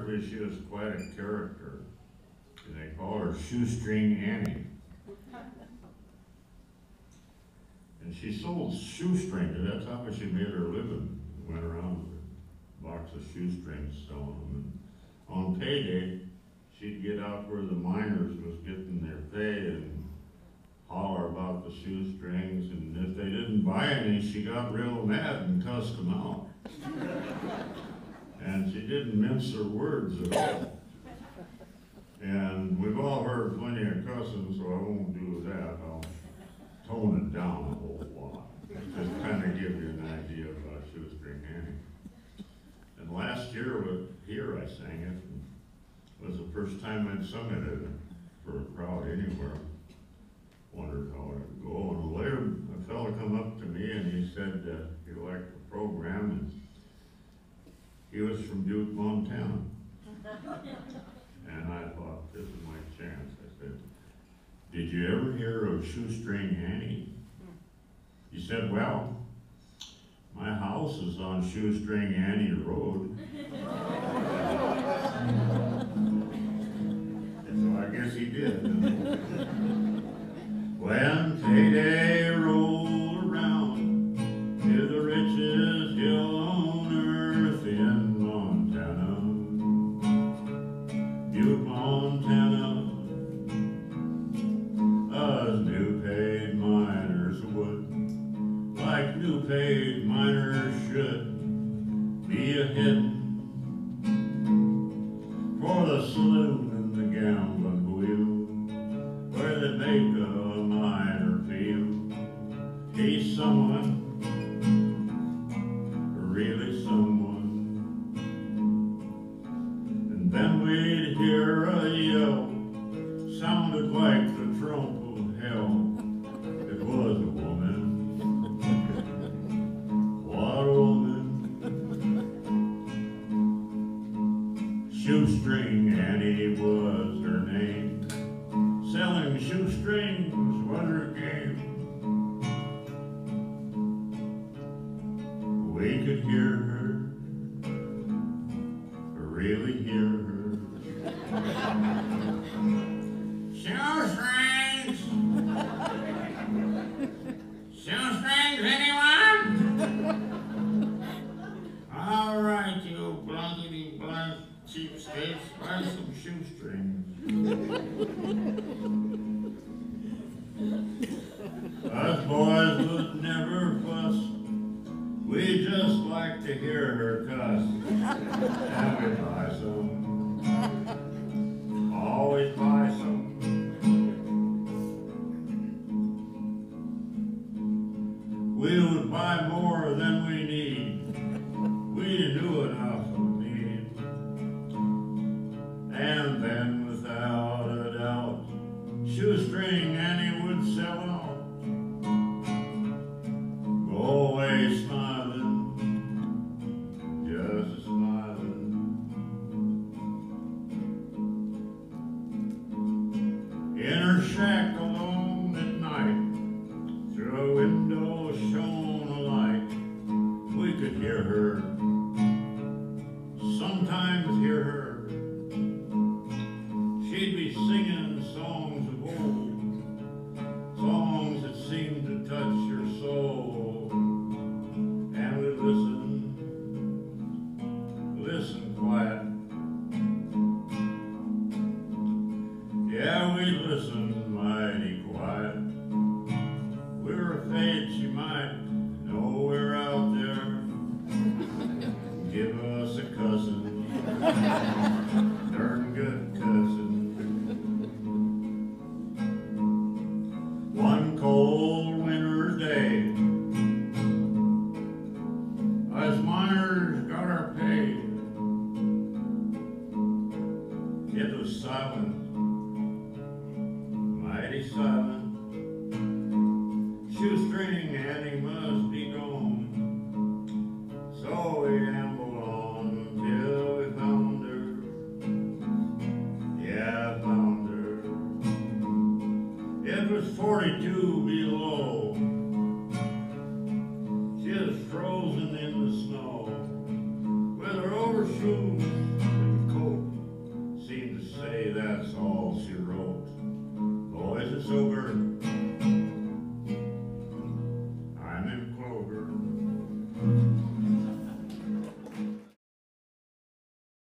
apparently she was quite a character. And they call her Shoestring Annie. And she sold shoestrings. That's how she made her living. Went around with a box of shoestrings selling them. And on payday, she'd get out where the miners was getting their pay and holler about the shoestrings. And if they didn't buy any, she got real mad and cussed them out. And she didn't mince her words at all. And we've all heard plenty of cussing, so I won't do that. I'll tone it down a whole lot. Just kind of give you an idea about Shoestring Annie. And last year, here I sang it. It was the first time I'd sung it for a crowd anywhere. Wondered how it would go. And later, a fellow come up to me and he said he liked the program. And he was from Butte, Montana. And I thought, this is my chance. I said, did you ever hear of Shoestring Annie? He said, well, my house is on Shoestring Annie Road. So I guess he did. When payday rolled around, to the richest hill on earth in Montana, Butte, Montana, us new paid miners would, like new paid miners should, be a hidden for the saloon and the gambling wheel, where they make a miner feel he's someone, really someone. And then we'd hear a yell, sounded like the trump of hell. It was a woman. What a woman. Shoestring Annie was her name. Selling shoestrings was her game. We could hear her, really hear her. Shoestrings! Shoestrings, anyone? All right, you blankety blank cheapskates, buy some shoestrings. Us boys would never fuss. We just like to hear her cuss. And we buy some. Always buy some. We would buy more than we need. We knew enough of need. And then without a doubt, Shoestring Annie would sell out. Go away smiling, just smiling. In her shack alone at night, through a window shone a light. We could hear her, sometimes hear her. She'd be singing songs of old, songs that seemed to touch your soul. And we'd listen quiet. Yeah, we'd listen mighty quiet. We were afraid she might know we're out there, give us a cussing, darn good cussing. One cold winter's day, us miners got our pay. It was silent, mighty silent. Shoestring Annie must be gone. So we ambled on until we found her. Yeah, I found her. It was 42 below. She was frozen in the snow with her overshoes and coat all she wrote. Boys are so